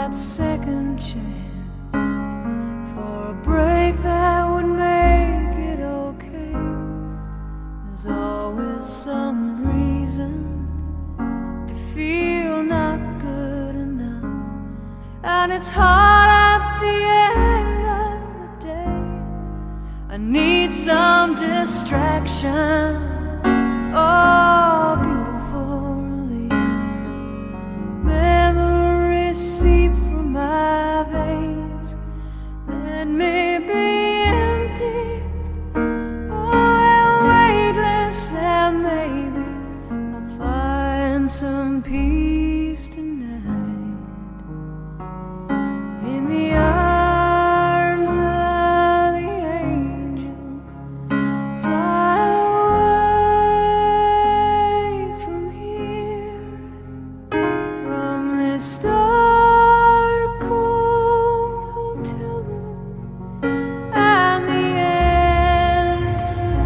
that second chance for a break that would make it okay. There's always some reason to feel not good enough, and it's hard at the end of the day. I need some distraction. Oh, beautiful release. Memories seep from my veins. Let me be empty, oh, weightless, and maybe I'll find some peace tonight in the arms of the angel. Fly away from here, from this dark, cold hotel room and the endless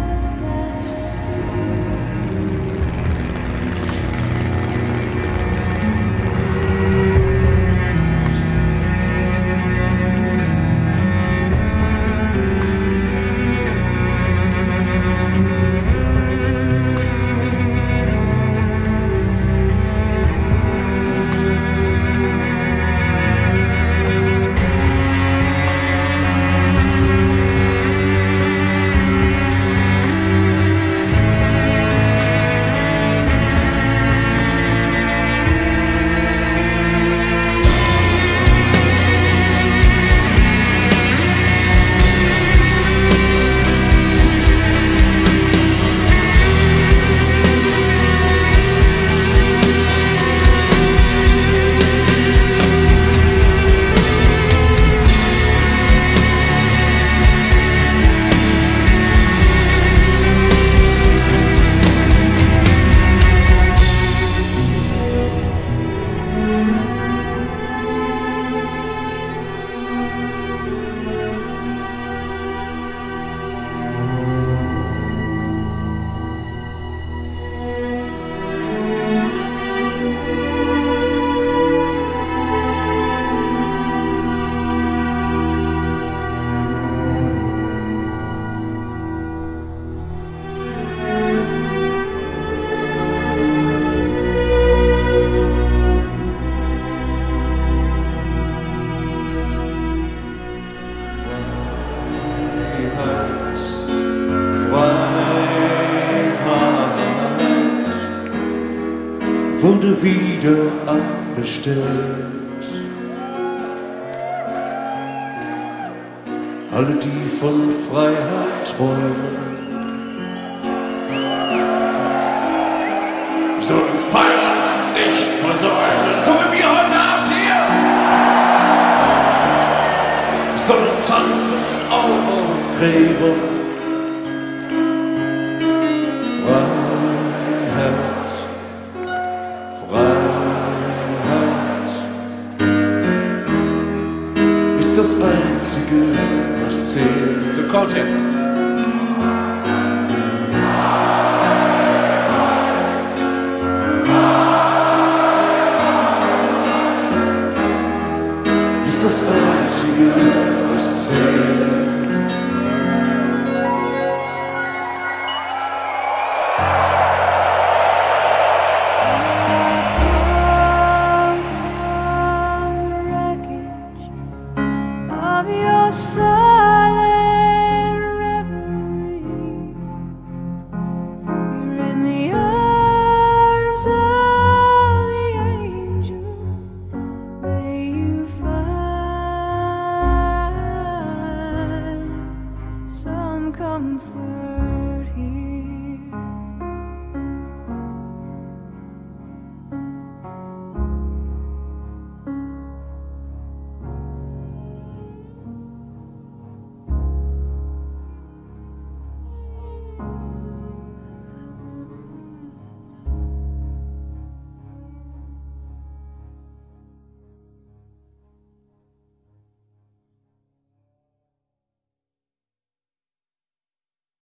wurde wieder abbestellt. Alle, die von Freiheit träumen, sollen uns feiern, nicht versäumen. So wie wir heute Abend hier. Sollen tanzen auch auf Gräbern. Freiheit, Freiheit ist das Einzige, was zählt. So kommt jetzt. Ist das Einzige, was zählt.